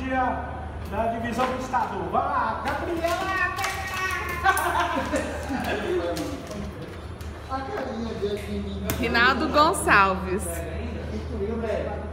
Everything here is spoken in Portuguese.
dia da divisão do estado. Vai lá, Gabriella! Rinaldo Gonçalves.